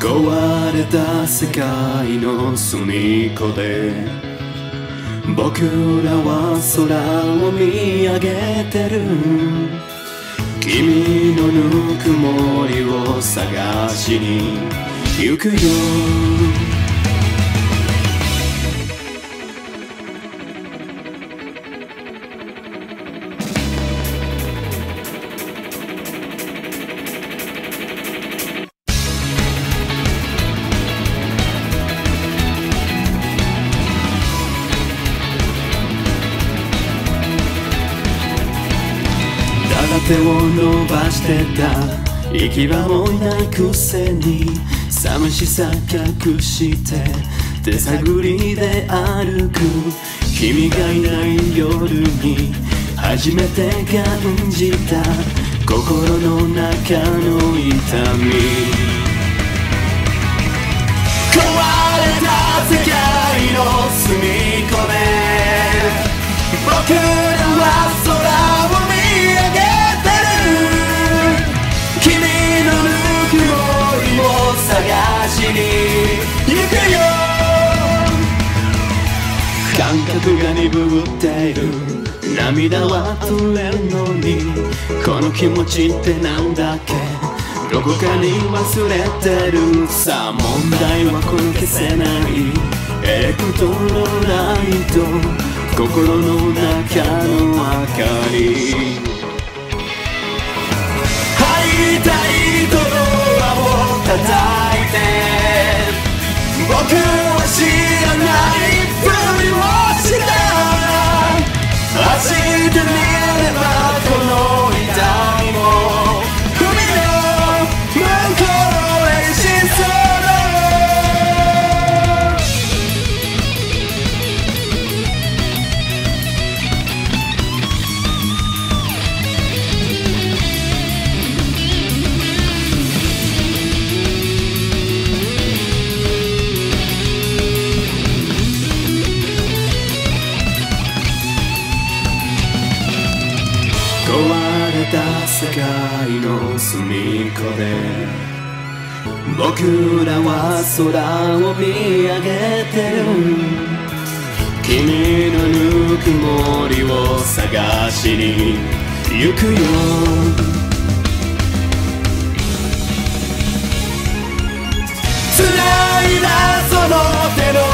壊れた世界の隅っこで僕らは空を見上げてる。君のぬくもりを探しに行くよ。手を伸ばしてた息はもいないくせに寂しさ隠して手探りで歩く。君がいない夜に初めて感じた心の中の痛み。壊れた世界の隅っこで僕らは空を見上げ探しに行くよ。感覚が鈍っている。涙は取れるのにこの気持ちってなんだっけ。どこかに忘れてる。さあ問題はこの消せないエレクトロライト、心の中の明かり。会いたいとドアを叩いて僕は知らないふりをした。明日見ればこの痛みも海の向こうへしそうだ。壊れた世界の隅っこで僕らは空を見上げてる。君のぬくもりを探しに行くよ。繋いだその手の